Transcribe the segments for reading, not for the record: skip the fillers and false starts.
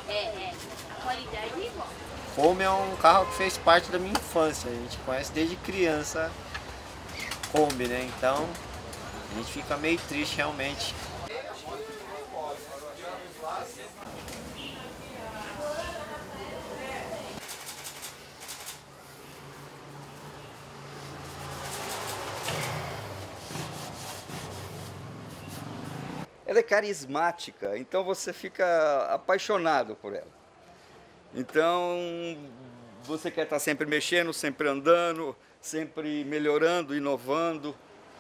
A qualidade é igual. Kombi é um carro que fez parte da minha infância, a gente conhece desde criança Kombi, né? Então a gente fica meio triste realmente. Ela é carismática, então você fica apaixonado por ela. Então, você quer estar sempre mexendo, sempre andando, sempre melhorando, inovando.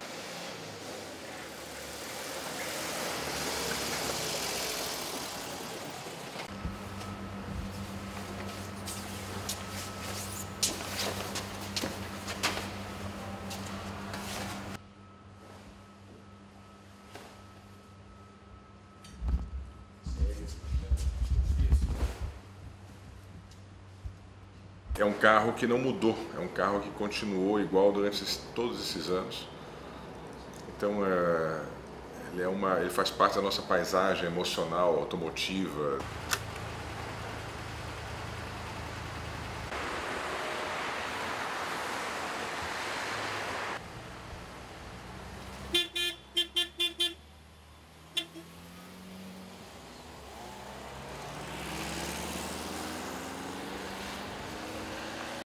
É um carro que não mudou, é um carro que continuou igual durante todos esses anos. Então, ele faz parte da nossa paisagem emocional, automotiva.